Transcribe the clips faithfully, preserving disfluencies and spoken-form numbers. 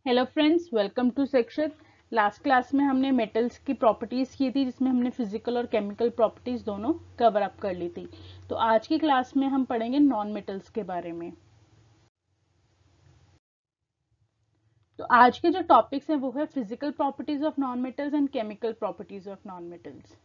Hello friends, welcome to section. Last class में हमने metals की प्रॉपर्टीज की थी, जिसमें हमने फिजिकल और केमिकल प्रॉपर्टीज दोनों कवर अप कर ली थी। तो आज की क्लास में हम पढ़ेंगे नॉन मेटल्स के बारे में। तो आज के जो टॉपिक्स हैं वो है physical properties of non metals and chemical properties of non metals.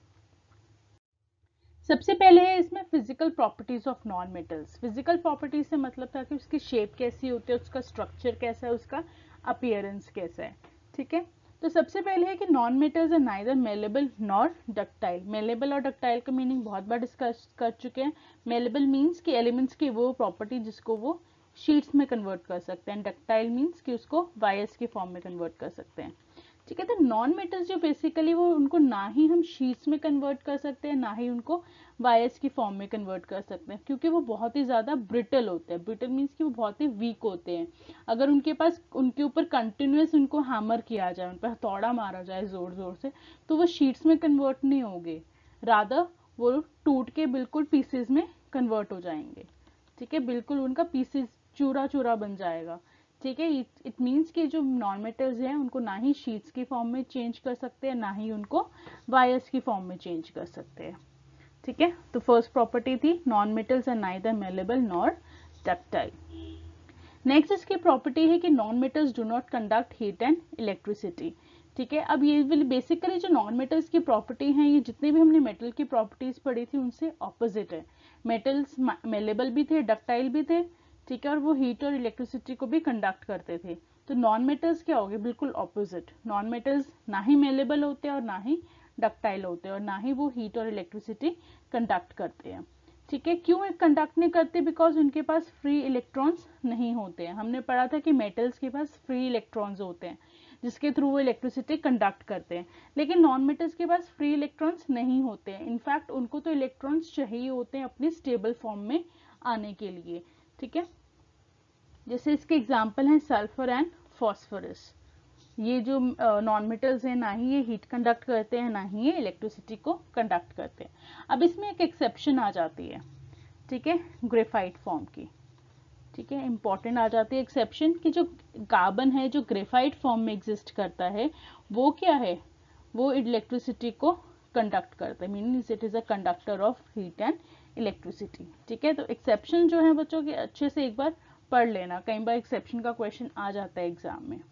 सबसे पहले है इसमें physical properties of non metals. Physical properties से मतलब था कि उसकी शेप कैसी होती है, उसका स्ट्रक्चर कैसा है, उसका अपीयरेंस कैसा है। ठीक है, तो सबसे पहले है कि non metals are neither malleable nor ductile. Malleable और डक्टाइल का मीनिंग बहुत बार डिस्कस कर चुके हैं। मेलेबल मीन्स कि एलिमेंट्स की वो प्रॉपर्टी जिसको वो शीट्स में कन्वर्ट कर सकते हैं। डक्टाइल मीन्स कि उसको वायर्स के फॉर्म में कन्वर्ट कर सकते हैं। ठीक है, तो नॉन मेटल्स जो बेसिकली वो उनको ना ही हम शीट्स में कन्वर्ट कर सकते हैं, ना ही उनको वायर्स की फॉर्म में कन्वर्ट कर सकते हैं, क्योंकि वो बहुत ही ज़्यादा ब्रिटल होते हैं। ब्रिटल मीन्स कि वो बहुत ही वीक होते हैं। अगर उनके पास उनके ऊपर कंटिन्यूस उनको हैमर किया जाए, उन पर हथौड़ा मारा जाए ज़ोर ज़ोर से, तो वो शीट्स में कन्वर्ट नहीं होंगे, रादर वो टूट के बिल्कुल पीसेज में कन्वर्ट हो जाएंगे। ठीक है, बिल्कुल उनका पीसेज चूरा चूरा बन जाएगा। ठीक है, इट मीन्स कि जो नॉन मेटल्स हैं उनको ना ही शीट्स की फॉर्म में चेंज कर सकते हैं, ना ही उनको वायर्स की फॉर्म में चेंज कर सकते हैं। ठीक है, तो फर्स्ट प्रॉपर्टी थी non metals are neither malleable nor ductile. Next इसकी प्रॉपर्टी है कि non metals do not conduct heat and electricity. ठीक है, अब ये बेसिकली जो नॉन मेटल्स की प्रॉपर्टी हैं, ये जितने भी हमने मेटल की प्रॉपर्टीज पढ़ी थी उनसे ऑपोजिट है। मेटल्स मेलेबल भी थे, डक्टाइल भी थे। ठीक है, और वो हीट और इलेक्ट्रिसिटी को भी कंडक्ट करते थे। तो नॉन मेटल्स क्या हो गए, बिल्कुल ऑपोजिट। नॉन मेटल्स ना ही मेलेबल होते हैं और ना ही डक्टाइल होते हैं, और ना ही वो हीट और इलेक्ट्रिसिटी कंडक्ट करते हैं। ठीक है, क्यों कंडक्ट नहीं करते? बिकॉज उनके पास फ्री इलेक्ट्रॉन्स नहीं होते हैं। हमने पढ़ा था कि मेटल्स के पास फ्री इलेक्ट्रॉन्स होते हैं जिसके थ्रू वो इलेक्ट्रिसिटी कंडक्ट करते हैं, लेकिन नॉन मेटल्स के पास फ्री इलेक्ट्रॉन्स नहीं होते हैं। इनफैक्ट उनको तो इलेक्ट्रॉन्स चाहिए होते हैं अपनी स्टेबल फॉर्म में आने के लिए। ठीक है, जैसे इसके एग्जाम्पल हैं सल्फर एंड फॉस्फोरस। ये जो नॉन मेटल्स हैं, ना ही ये हीट कंडक्ट करते हैं, ना ही ये इलेक्ट्रिसिटी को कंडक्ट करते हैं। अब इसमें एक एक्सेप्शन आ जाती है, ठीक है, ग्रेफाइट फॉर्म की। ठीक है, इंपॉर्टेंट आ जाती है एक्सेप्शन कि जो कार्बन है जो ग्रेफाइट फॉर्म में एग्जिस्ट करता है, वो क्या है, वो इलेक्ट्रिसिटी को कंडक्ट करता है, meaning it is a conductor of heat and electricity. ठीक है, तो एक्सेप्शन जो है बच्चों के अच्छे से एक बार पढ़ लेना, कई बार एक्सेप्शन का क्वेश्चन आ जाता है एग्जाम में।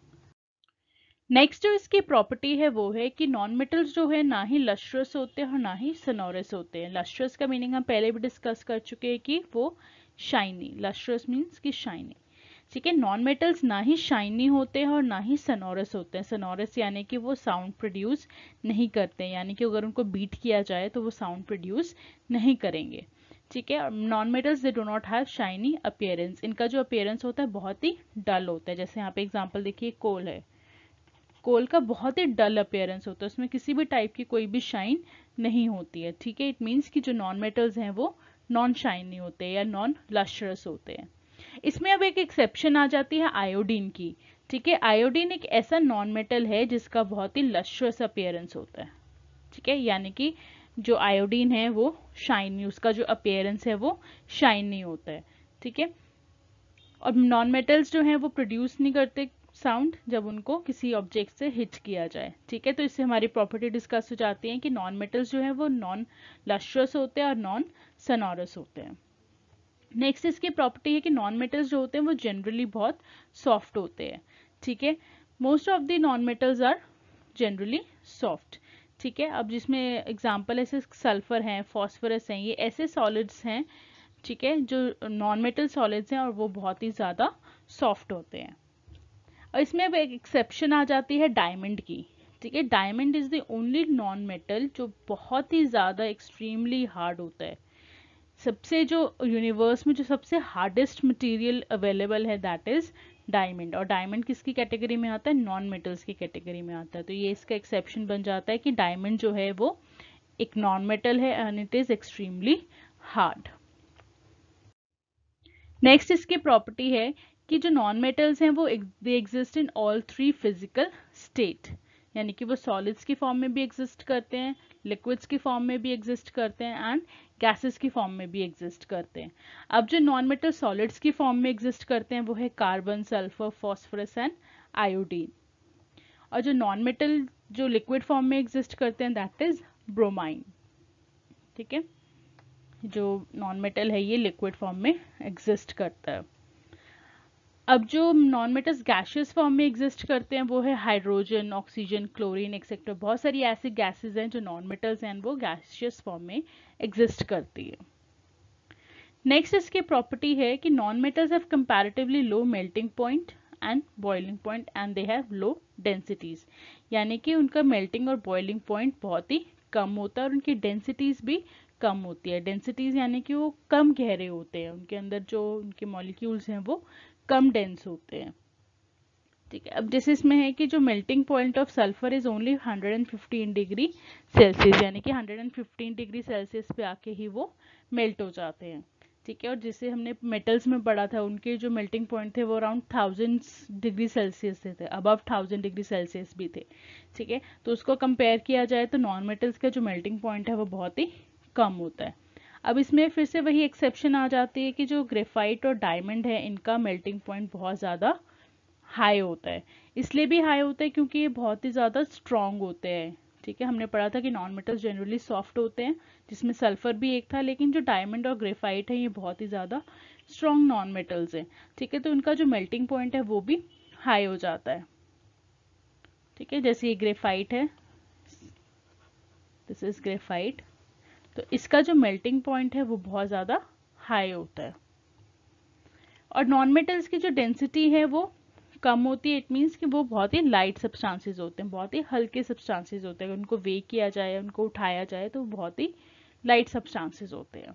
नेक्स्ट जो इसकी प्रॉपर्टी है वो है कि नॉन मेटल्स जो है ना ही लस्ट्रस होते हैं और ना ही सनोरस होते हैं। लस्ट्रस का मीनिंग हम पहले भी डिस्कस कर चुके हैं कि वो शाइनी, लस्ट्रस मीन्स कि शाइनी। ठीक है, नॉन मेटल्स ना ही शाइनी होते हैं और ना ही सनोरस होते हैं। सनोरस यानी कि वो साउंड प्रोड्यूस नहीं करते हैं, यानी कि अगर उनको बीट किया जाए तो वो साउंड प्रोड्यूस नहीं करेंगे। ठीक है, non metals they do not have shiny appearance. इनका जो अपीयरेंस होता है बहुत ही डल होता है। जैसे यहाँ पे एग्जाम्पल देखिए, कोल है, कोल का बहुत ही डल अपीयरेंस होता है, उसमें किसी भी टाइप की कोई भी शाइन नहीं होती है। ठीक है, इट मीन्स कि जो नॉन मेटल्स हैं वो नॉन शाइनी होते हैं या नॉन लस्ट्रस होते हैं। इसमें अब एक एक्सेप्शन आ जाती है आयोडीन की। ठीक है, आयोडीन एक ऐसा नॉन मेटल है जिसका बहुत ही लस्ट्रस अपीयरेंस होता है। ठीक है, यानी कि जो आयोडीन है वो शाइनी, उसका जो अपीयरेंस है वो शाइनी होता है। ठीक है, और नॉन मेटल्स जो हैं वो प्रोड्यूस नहीं करते साउंड जब उनको किसी ऑब्जेक्ट से हिट किया जाए। ठीक है, तो इससे हमारी प्रॉपर्टी डिस्कस हो जाती है कि नॉन मेटल्स जो है वो नॉन लस्ट्रस होते हैं और नॉन सनोरस होते हैं। नेक्स्ट इसकी प्रॉपर्टी है कि नॉन मेटल्स जो होते हैं वो जनरली बहुत सॉफ्ट होते हैं। ठीक है, most of the non metals are generally soft. ठीक है, अब जिसमें एग्जाम्पल ऐसे सल्फर हैं, फॉस्फोरस हैं, ये ऐसे सॉलिड्स हैं, ठीक है, जो नॉन मेटल सॉलिड्स हैं और वो बहुत ही ज़्यादा सॉफ्ट होते हैं। और इसमें अब एक एक्सेप्शन आ जाती है डायमंड की। ठीक है, diamond is the only non metal जो बहुत ही ज़्यादा एक्सट्रीमली हार्ड होता है। सबसे जो यूनिवर्स में जो सबसे हार्डेस्ट मटेरियल अवेलेबल है दैट इज डायमंड। और डायमंड किसकी कैटेगरी में आता है, नॉन मेटल्स की कैटेगरी में आता है। तो ये इसका एक्सेप्शन बन जाता है कि डायमंड जो है वो एक नॉन मेटल है and it is extremely hard. Next इसकी प्रॉपर्टी है कि जो नॉन मेटल्स हैं वो they exist in all three physical state. यानी कि वो सॉलिड्स की फॉर्म में भी एग्जिस्ट करते हैं, लिक्विड्स की फॉर्म में भी एग्जिस्ट करते हैं एंड गैसेस की फॉर्म में भी एग्जिस्ट करते हैं। अब जो नॉन मेटल सॉलिड्स की फॉर्म में एग्जिस्ट करते हैं वो है carbon, sulphur, phosphorus and iodine. और जो नॉन मेटल जो लिक्विड फॉर्म में एग्जिस्ट करते हैं दैट इज ब्रोमाइन। ठीक है, जो नॉन मेटल है ये लिक्विड फॉर्म में एग्जिस्ट करता है। अब जो नॉन मेटल्स गैशियस फॉर्म में एग्जिस्ट करते हैं वो है हाइड्रोजन, ऑक्सीजन, क्लोरीन एक्सेट्रा। बहुत सारी ऐसी गैसेस हैं जो नॉन मेटल्स हैं वो गैशियस फॉर्म में एग्जिस्ट करती है। नेक्स्ट इसकी प्रॉपर्टी है कि non metals have comparatively low melting point and boiling point and they have low densities, यानी कि उनका मेल्टिंग और बॉइलिंग पॉइंट बहुत ही कम होता है और उनकी डेंसिटीज भी कम होती है। डेंसिटीज यानी कि वो कम गहरे होते हैं, उनके अंदर जो उनके मॉलिक्यूल्स हैं वो कम डेंस होते हैं। ठीक है, अब जैसे इसमें है कि जो melting point of sulphur is only one hundred fifteen degree Celsius, यानी कि one hundred fifteen degree Celsius पे आके ही वो मेल्ट हो जाते हैं। ठीक है, और जिसे हमने मेटल्स में पढ़ा था उनके जो मेल्टिंग पॉइंट थे वो अराउंड थाउजेंड डिग्री सेल्सियस थे, अबव थाउजेंड डिग्री सेल्सियस भी थे। ठीक है, तो उसको कंपेयर किया जाए तो नॉन मेटल्स का जो मेल्टिंग पॉइंट है वो बहुत ही कम होता है। अब इसमें फिर से वही एक्सेप्शन आ जाती है कि जो ग्रेफाइट और डायमंड है इनका मेल्टिंग पॉइंट बहुत ज़्यादा हाई होता है। इसलिए भी हाई होता है क्योंकि ये बहुत ही ज़्यादा स्ट्रॉन्ग होते हैं। ठीक है, हमने पढ़ा था कि नॉन मेटल्स जनरली सॉफ्ट होते हैं, जिसमें सल्फर भी एक था, लेकिन जो डायमंड और ग्रेफाइट है ये बहुत ही ज़्यादा स्ट्रॉन्ग नॉन मेटल्स हैं। ठीक है, तो उनका जो मेल्टिंग पॉइंट है वो भी हाई हो जाता है। ठीक है, जैसे ये ग्रेफाइट है, दिस इज ग्रेफाइट, तो इसका जो मेल्टिंग पॉइंट है वो बहुत ज़्यादा हाई होता है। और नॉन मेटल्स की जो डेंसिटी है वो कम होती है। इट मीन्स कि वो बहुत ही लाइट सब्सटेंसेस होते हैं, बहुत ही हल्के सब्सटेंसेस होते हैं। उनको वे किया जाए, उनको उठाया जाए तो बहुत ही लाइट सब्सटेंसेस होते हैं।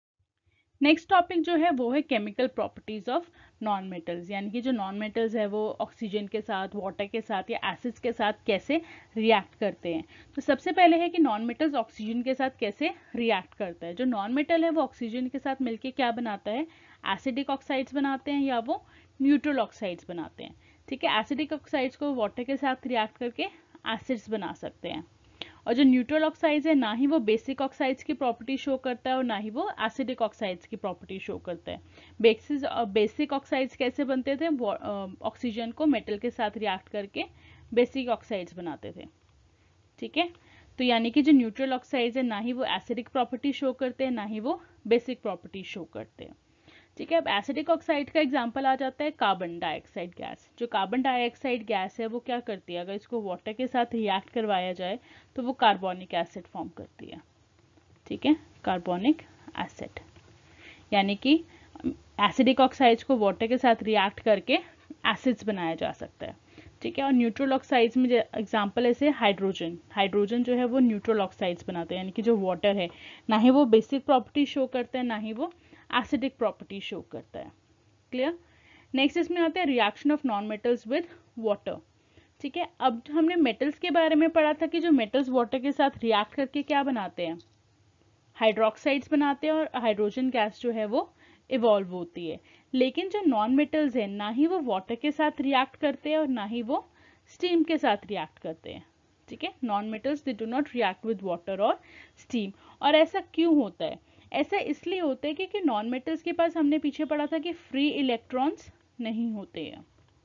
नेक्स्ट टॉपिक जो है वो है chemical properties of non metals, यानी कि जो नॉन मेटल्स है वो ऑक्सीजन के साथ, वाटर के साथ या एसिड्स के साथ कैसे रिएक्ट करते हैं। तो सबसे पहले है कि नॉन मेटल्स ऑक्सीजन के साथ कैसे रिएक्ट करता है। जो नॉन मेटल है वो ऑक्सीजन के साथ मिलकर क्या बनाता है, एसिडिक ऑक्साइड्स बनाते हैं या वो न्यूट्रल ऑक्साइड्स बनाते हैं। ठीक है, एसिडिक ऑक्साइड्स को वाटर के साथ रिएक्ट करके एसिड्स बना सकते हैं। और जो न्यूट्रल ऑक्साइड्स है ना ही वो बेसिक ऑक्साइड्स की प्रॉपर्टी शो करता है और ना ही वो एसिडिक ऑक्साइड्स की प्रॉपर्टी शो करता है। बेसिस बेसिक ऑक्साइड्स कैसे बनते थे, ऑक्सीजन को मेटल के साथ रिएक्ट करके बेसिक ऑक्साइड्स बनाते थे। ठीक है, तो यानी कि जो न्यूट्रल ऑक्साइड्स है ना ही वो एसिडिक प्रॉपर्टी शो करते हैं ना ही वो बेसिक प्रॉपर्टी शो करते हैं। ठीक है, अब एसिडिक ऑक्साइड का एग्जांपल आ जाता है कार्बन डाइऑक्साइड गैस। जो कार्बन डाइऑक्साइड गैस है वो क्या करती है, अगर इसको वाटर के साथ रिएक्ट करवाया जाए तो वो कार्बोनिक एसिड फॉर्म करती है। ठीक है, कार्बोनिक एसिड, यानी कि एसिडिक ऑक्साइड्स को वाटर के साथ रिएक्ट करके एसिड्स बनाया जा सकता है। ठीक है, और न्यूट्रल ऑक्साइड्स में एग्जांपल ऐसे हाइड्रोजन, हाइड्रोजन जो है वो न्यूट्रल ऑक्साइड्स बनाते हैं, यानी कि जो वाटर है ना ही वो बेसिक प्रॉपर्टी शो करता है ना ही वो एसिडिक प्रॉपर्टी शो करता है। क्लियर। नेक्स्ट इसमें आता है reaction of non metals with water. ठीक है, अब हमने मेटल्स के बारे में पढ़ा था कि जो मेटल्स वाटर के साथ रिएक्ट करके क्या बनाते हैं, हाइड्रोक्साइड्स बनाते हैं और हाइड्रोजन गैस जो है वो इवॉल्व होती है। लेकिन जो नॉन मेटल्स है ना ही वो वाटर के साथ रिएक्ट करते हैं और ना ही वो स्टीम के साथ रिएक्ट करते हैं। ठीक है, non metals they do not react with water और स्टीम। और ऐसा क्यों होता है, ऐसा इसलिए होता है क्योंकि नॉन मेटल्स के पास हमने पीछे पढ़ा था कि फ्री इलेक्ट्रॉन्स नहीं होते हैं।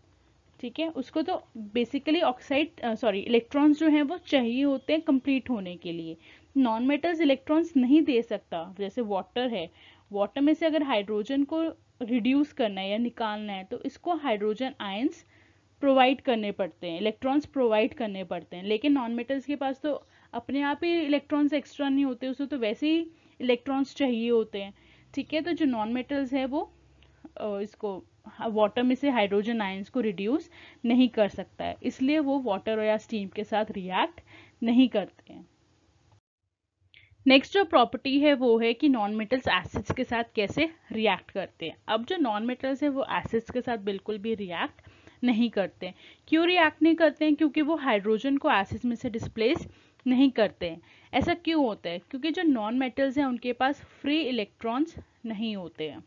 ठीक है, उसको तो बेसिकली ऑक्साइड सॉरी इलेक्ट्रॉन्स जो हैं वो चाहिए होते हैं कंप्लीट होने के लिए। नॉन मेटल्स इलेक्ट्रॉन्स नहीं दे सकता। जैसे वाटर है, वाटर में से अगर हाइड्रोजन को रिड्यूस करना है या निकालना है तो इसको हाइड्रोजन आयंस प्रोवाइड करने पड़ते हैं, इलेक्ट्रॉन्स प्रोवाइड करने पड़ते हैं। लेकिन नॉन मेटल्स के पास तो अपने आप ही इलेक्ट्रॉन्स एक्स्ट्रा नहीं होते, उसको तो वैसे ही इलेक्ट्रॉन्स चाहिए होते हैं। ठीक है, तो जो नॉन मेटल्स है वो इसको वाटर में से हाइड्रोजन आयंस को रिड्यूस नहीं कर सकता है, इसलिए वो वाटर या स्टीम के साथ रिएक्ट नहीं करते हैं। नेक्स्ट जो प्रॉपर्टी है वो है कि नॉन मेटल्स एसिड्स के साथ कैसे रिएक्ट करते हैं। अब जो नॉन मेटल्स है वो एसिड्स के साथ बिल्कुल भी रिएक्ट नहीं करते। क्यों रिएक्ट नहीं करते हैं, क्योंकि वो हाइड्रोजन को एसिड्स में से डिस्प्लेस नहीं करते हैं। ऐसा क्यों होता है, क्योंकि जो नॉन मेटल्स हैं उनके पास फ्री इलेक्ट्रॉन्स नहीं होते हैं।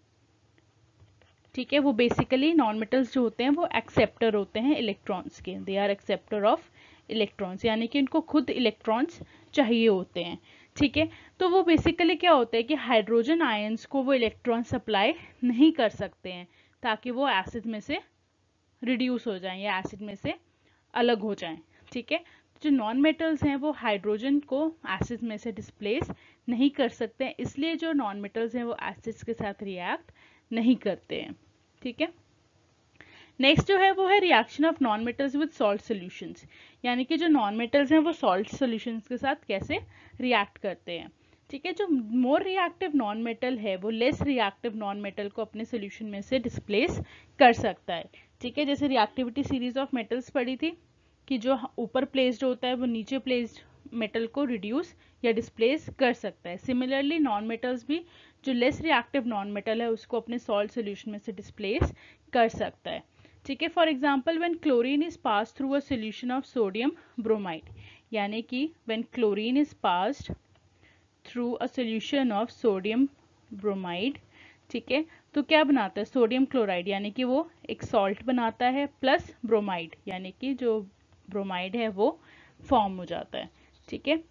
ठीक है, वो बेसिकली नॉन मेटल्स जो होते हैं वो एक्सेप्टर होते हैं इलेक्ट्रॉन्स के, they are acceptor of electrons, यानी कि इनको खुद इलेक्ट्रॉन्स चाहिए होते हैं, ठीक है। तो वो बेसिकली क्या होता है कि हाइड्रोजन आयंस को वो इलेक्ट्रॉन सप्लाई नहीं कर सकते हैं ताकि वो एसिड में से रिड्यूस हो जाएं या एसिड में से अलग हो जाएं, ठीक है। जो नॉन मेटल्स हैं वो हाइड्रोजन को एसिड में से डिस्प्लेस नहीं कर सकते हैं, इसलिए जो नॉन मेटल्स हैं वो एसिड्स के साथ रिएक्ट नहीं करते हैं, ठीक है। नेक्स्ट जो है वो है reaction of non metals with salt solutions, यानी कि जो नॉन मेटल्स हैं वो सॉल्ट सॉल्यूशंस के साथ कैसे रिएक्ट करते हैं, ठीक है। जो मोर रिएक्टिव नॉन मेटल है वो लेस रिएक्टिव नॉन मेटल को अपने सोल्यूशन में से डिस्प्लेस कर सकता है, ठीक है। जैसे रिएक्टिविटी सीरीज ऑफ मेटल्स पढ़ी थी कि जो ऊपर प्लेस्ड होता है वो नीचे प्लेस्ड मेटल को रिड्यूस या डिस्प्लेस कर सकता है। सिमिलरली नॉन मेटल्स भी जो लेस रिएक्टिव नॉन मेटल है उसको अपने सॉल्ट सोल्यूशन में से डिस्प्लेस कर सकता है, ठीक है। For example when chlorine is pass through a solution of sodium bromide, यानी कि when chlorine is passed through a solution of sodium bromide, ठीक है, तो क्या बनाता है सोडियम क्लोराइड, यानी कि वो एक सॉल्ट बनाता है प्लस ब्रोमाइड, यानी कि जो ब्रोमाइड है वो फॉर्म हो जाता है, ठीक है।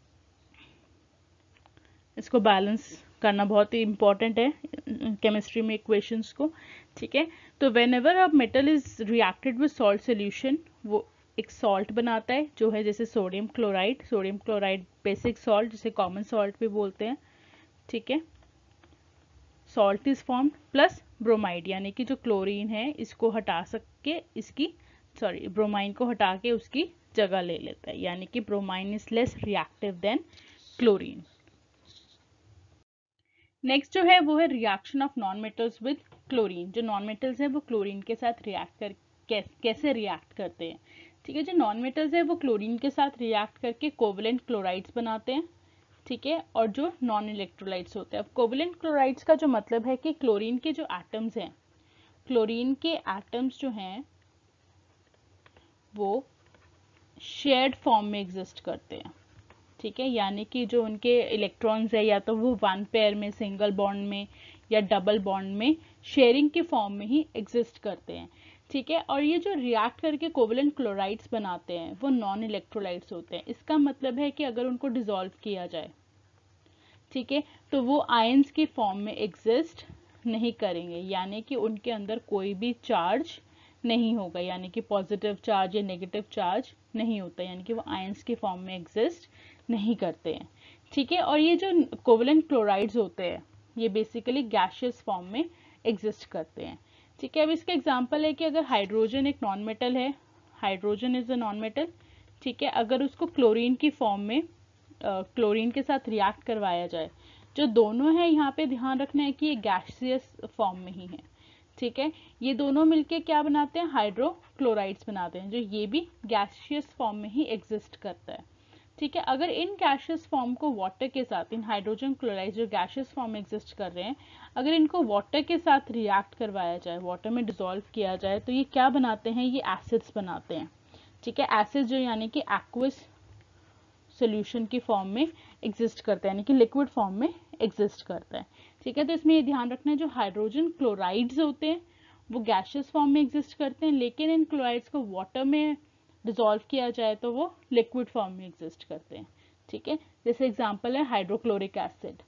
इसको बैलेंस करना बहुत ही इंपॉर्टेंट है केमिस्ट्री में इक्वेशंस को, ठीक है। तो whenever a metal is reacted with salt solution, वो एक सॉल्ट बनाता है जो है जैसे sodium chloride, sodium chloride basic salt जिसे कॉमन सॉल्ट भी बोलते हैं, ठीक है। Salt is form plus bromide, यानी कि जो क्लोरीन है इसको हटा सके इसकी सॉरी ब्रोमाइन को हटा के उसकी जगह ले लेता है, यानी कि bromine is less reactive than chlorine. Next जो है वो है reaction of non metals with chlorine. जो नॉन मेटल्स है वो क्लोरीन के साथ रिएक्ट कर कैस, कैसे रिएक्ट करते हैं, ठीक है। जो नॉन मेटल्स है वो क्लोरीन के साथ रिएक्ट करके कोवलेंट क्लोराइड्स बनाते हैं, ठीक है, और जो नॉन इलेक्ट्रोलाइट्स होते हैं। अब कोवलेंट क्लोराइड्स का जो मतलब है कि क्लोरीन के जो एटम्स हैं, क्लोरीन के एटम्स जो हैं वो शेयर्ड फॉर्म में एग्जिस्ट करते हैं, ठीक है, यानी कि जो उनके इलेक्ट्रॉन्स है या तो वो वन पेयर में सिंगल बॉन्ड में या डबल बॉन्ड में शेयरिंग के फॉर्म में ही एग्जिस्ट करते हैं, ठीक है। और ये जो रिएक्ट करके कोवलेंट क्लोराइड्स बनाते हैं वो नॉन इलेक्ट्रोलाइट्स होते हैं। इसका मतलब है कि अगर उनको डिसॉल्व किया जाए, ठीक है, तो वो आयंस की फॉर्म में एग्जिस्ट नहीं करेंगे, यानी कि उनके अंदर कोई भी चार्ज नहीं होगा, यानी कि पॉजिटिव चार्ज या नेगेटिव चार्ज नहीं होता, यानी कि वो आयंस की फॉर्म में एग्जिस्ट नहीं करते हैं, ठीक है। और ये जो कोवलेंट क्लोराइड्स होते हैं ये बेसिकली गैशियस फॉर्म में एग्जिस्ट करते हैं, ठीक है। अब इसका एग्जांपल है कि अगर हाइड्रोजन एक नॉन मेटल है, hydrogen is a non metal, ठीक है, अगर उसको क्लोरीन की फॉर्म में क्लोरीन uh, के साथ रिएक्ट करवाया जाए, जो दोनों है यहाँ पे ध्यान रखना है कि ये गैसियस फॉर्म में ही है, ठीक है। ये दोनों मिलके क्या बनाते हैं हाइड्रोक्लोराइड्स बनाते हैं, जो ये भी गैसियस फॉर्म में ही एग्जिस्ट करता है, ठीक है। अगर इन गैशियस फॉर्म को वाटर के साथ, इन हाइड्रोजन क्लोराइड जो गैशियस फॉर्म में एग्जिस्ट कर रहे हैं, अगर इनको वाटर के साथ रिएक्ट करवाया जाए, वाटर में डिसॉल्व किया जाए, तो ये क्या बनाते हैं ये एसिड्स बनाते हैं, ठीक है। एसिड्स जो यानी कि एक्वस सोल्यूशन की फॉर्म में एग्जिस्ट करता है, यानी कि लिक्विड फॉर्म में एग्जिस्ट करता है, ठीक है। तो इसमें ये ध्यान रखना है जो हाइड्रोजन क्लोराइड्स होते हैं वो गैशियस फॉर्म में एग्जिस्ट करते हैं, लेकिन इन क्लोराइड्स को वाटर में डिसॉल्व किया जाए तो वो लिक्विड फॉर्म में एग्जिस्ट करते हैं, ठीक है। जैसे एग्जांपल है हाइड्रोक्लोरिक एसिड,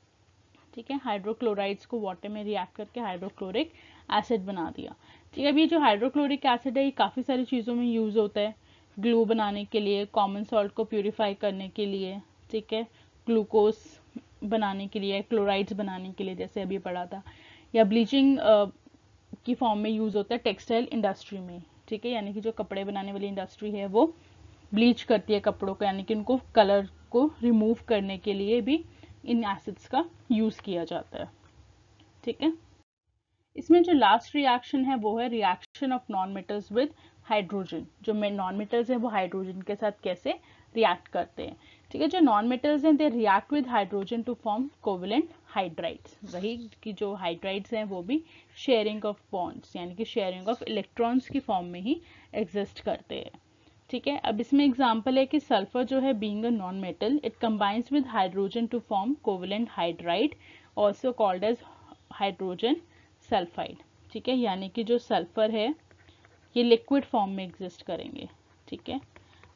ठीक है, हाइड्रोक्लोराइड्स को वाटर में रिएक्ट करके हाइड्रोक्लोरिक एसिड बना दिया, ठीक है। अब ये जो हाइड्रोक्लोरिक एसिड है ये काफ़ी सारी चीज़ों में यूज़ होता है, ग्लू बनाने के लिए, कॉमन सॉल्ट को प्यूरिफाई करने के लिए, ठीक है, ग्लूकोज बनाने के लिए, क्लोराइड्स बनाने के लिए जैसे अभी पढ़ा था, या ब्लीचिंग की फॉर्म में यूज़ होता है टेक्सटाइल इंडस्ट्री में, ठीक है, यानी कि जो कपड़े बनाने वाली इंडस्ट्री है वो ब्लीच करती है कपड़ों को, यानी कि उनको कलर को रिमूव करने के लिए भी इन एसिड्स का यूज़ किया जाता है, ठीक है। इसमें जो लास्ट रिएक्शन है वो है reaction of non metals with hydrogen. जो नॉन मेटल्स हैं वो हाइड्रोजन के साथ कैसे रिएक्ट करते हैं, ठीक है। जो नॉन मेटल्स हैं they react with hydrogen to form covalent hydrides, वही कि जो हाइड्राइड्स हैं वो भी शेयरिंग ऑफ बॉन्ड्स यानी कि शेयरिंग ऑफ इलेक्ट्रॉन्स की फॉर्म में ही एग्जिस्ट करते हैं, ठीक है। अब इसमें एग्जांपल है कि सल्फर जो है being a non metal it combines with hydrogen to form covalent hydride also called as hydrogen sulphide, ठीक है, यानी कि जो सल्फर है ये लिक्विड फॉर्म में एग्जिस्ट करेंगे, ठीक है।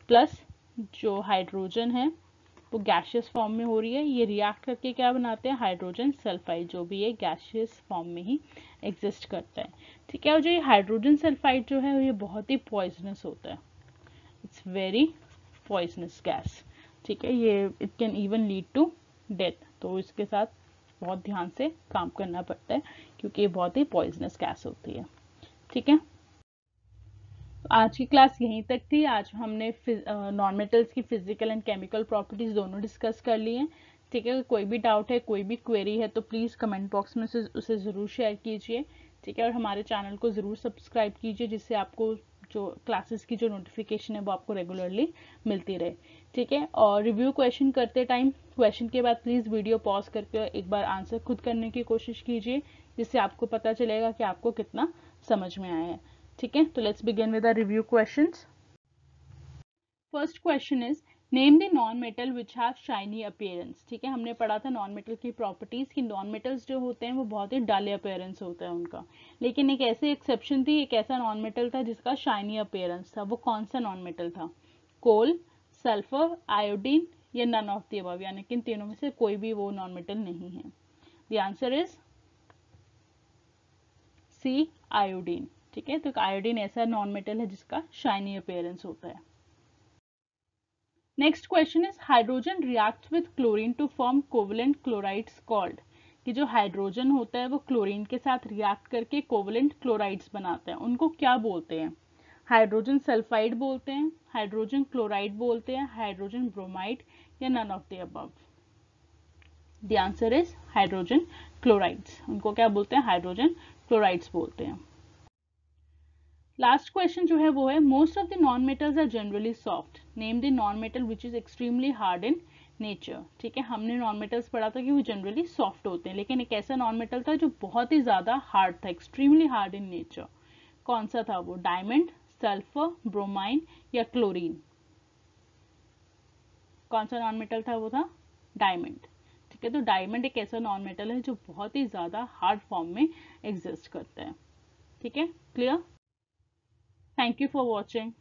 प्लस जो हाइड्रोजन है वो गैशियस फॉर्म में हो रही है, ये रिएक्ट करके क्या बनाते हैं, हाइड्रोजन सल्फाइड, जो भी ये गैशियस फॉर्म में ही एग्जिस्ट करता है। ठीक है, और जो ये हाइड्रोजन सल्फाइड जो है ये बहुत ही पॉइजनस होता है, इट्स वेरी पॉइजनस गैस। ठीक है, ये it can even lead to death, तो इसके साथ बहुत ध्यान से काम करना पड़ता है क्योंकि ये बहुत ही पॉइजनस गैस होती है। ठीक है, तो आज की क्लास यहीं तक थी। आज हमने नॉन मेटल्स की फिजिकल एंड केमिकल प्रॉपर्टीज दोनों डिस्कस कर ली हैं। ठीक है, कोई भी डाउट है, कोई भी क्वेरी है तो प्लीज़ कमेंट बॉक्स में उसे, उसे ज़रूर शेयर कीजिए। ठीक है, और हमारे चैनल को ज़रूर सब्सक्राइब कीजिए जिससे आपको जो क्लासेस की जो नोटिफिकेशन है वो आपको रेगुलरली मिलती रहे। ठीक है, और रिव्यू क्वेश्चन करते टाइम क्वेश्चन के बाद प्लीज़ वीडियो पॉज करके एक बार आंसर खुद करने की कोशिश कीजिए, जिससे आपको पता चलेगा कि आपको कितना समझ में आया है। ठीक है, तो let's begin with the review questions. First question is name the non metal which have shiny appearance. ठीक है, हमने पढ़ा था नॉन मेटल की प्रॉपर्टीज की नॉन मेटल्स जो होते हैं वो बहुत ही डल अपीयरेंस होता है उनका, लेकिन एक ऐसी एक्सेप्शन थी, एक ऐसा नॉन मेटल था जिसका शाइनी अपीयरेंस था। वो कौन सा नॉन मेटल था? कोल, सल्फर, आयोडीन या नन ऑफ द अबव, यानी कि इन तीनों में से कोई भी वो नॉन मेटल नहीं है। The answer is C, iodine. ठीक है, तो आयोडीन ऐसा नॉन मेटल है जिसका शाइनी अपीयरेंस होता है। Next question is hydrogen reacts with chlorine to form covalent chlorides called. कि जो हाइड्रोजन होता है वो क्लोरीन के साथ रिएक्ट करके कोवलेंट क्लोराइड्स बनाता है, उनको क्या बोलते हैं? हाइड्रोजन सल्फाइड बोलते हैं, हाइड्रोजन क्लोराइड बोलते हैं, हाइड्रोजन ब्रोमाइड या none of the above? The answer is hydrogen chlorides. उनको क्या बोलते हैं? हाइड्रोजन क्लोराइड्स बोलते हैं। लास्ट क्वेश्चन जो है वो है most of the non metals are generally soft, name the non metal which is extremely hard in nature. ठीक है, हमने नॉन मेटल्स पढ़ा था कि वो जनरली सॉफ्ट होते हैं, लेकिन एक ऐसा नॉन मेटल था जो बहुत ही ज्यादा हार्ड था, एक्सट्रीमली हार्ड इन नेचर। कौन सा था वो? डायमंड, सल्फर, ब्रोमाइन या क्लोरीन? कौन सा नॉन मेटल था? वो था डायमंड। ठीक है, तो डायमंड एक ऐसा नॉन मेटल है जो बहुत ही ज्यादा हार्ड फॉर्म में एग्जिस्ट करता है। ठीक है, clear? Thank you for watching.